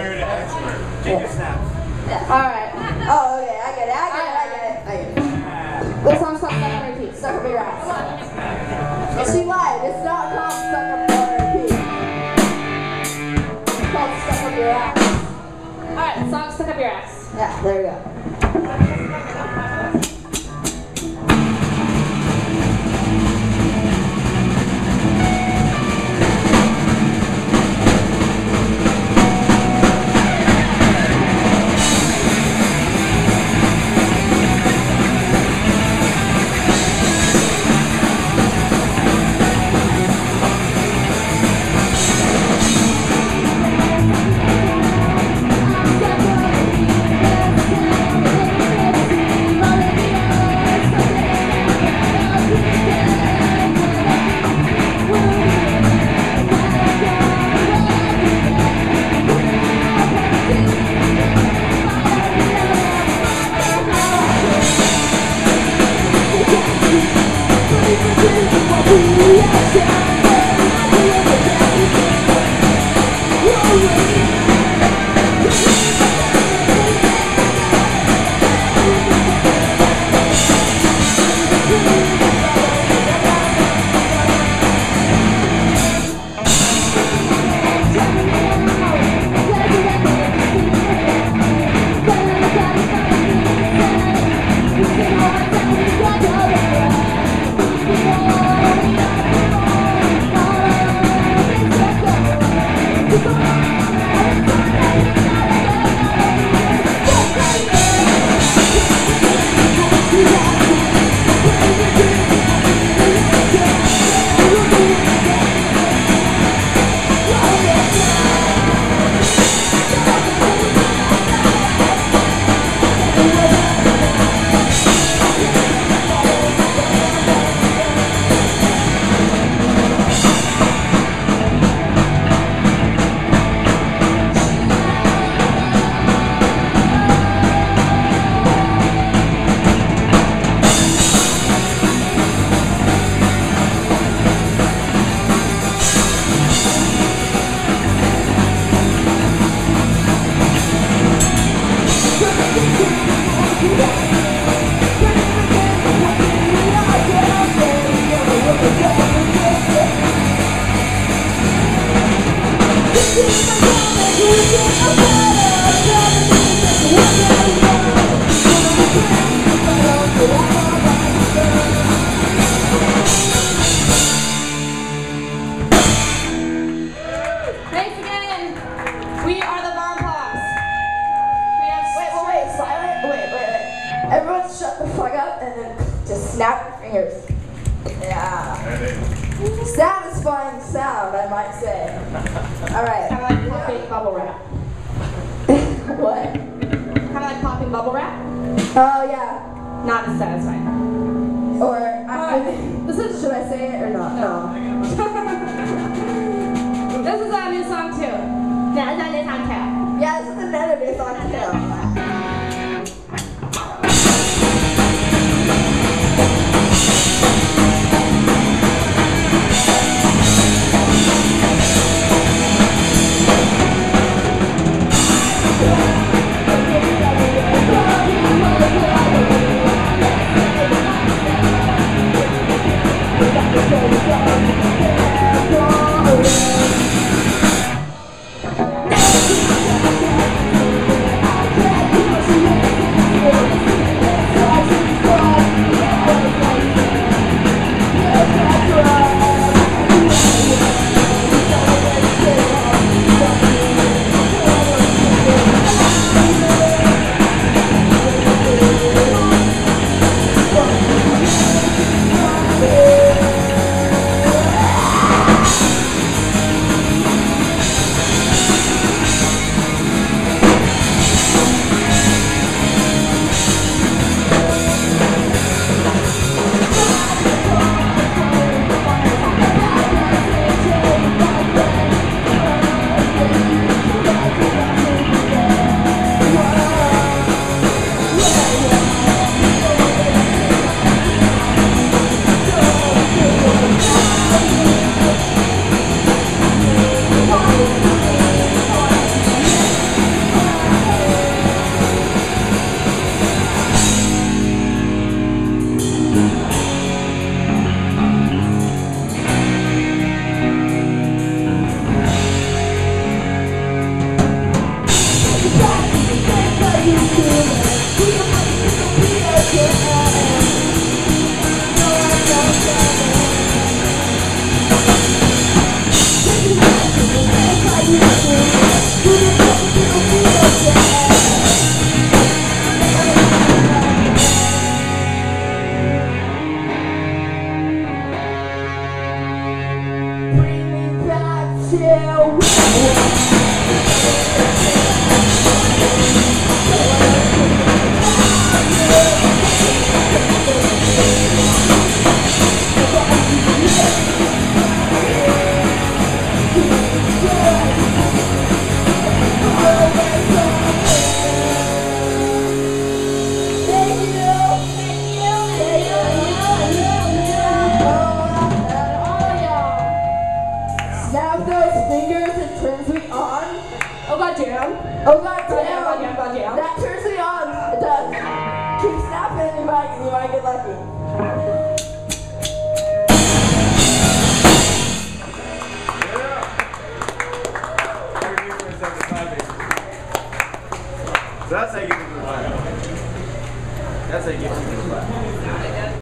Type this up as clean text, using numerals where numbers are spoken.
nerd expert. Ginger snaps. Yeah. Alright. Oh, okay. I get it. This song's called Stuck on Repeat. Stuck Up Your Ass. And she lied. It's not called Stuck Up on Repeat. It's called Stuck Up Your Ass. Alright, the song Stuck Up Your Ass. Yeah, there we go. Everyone shut the fuck up and then just snap your fingers. Yeah. Satisfying sound, I might say. Alright. Kind of like popping bubble wrap. What? Kind of like popping bubble wrap. Oh, yeah. Not as satisfying. Or, should I say it or not? No. This is our new song too. Yeah, this is our new song too. Yeah, this is another new song too. goddamn. That turns me on. It does. Keep snapping, you might get lucky. So that's how you get to the final. That's how you get to the final.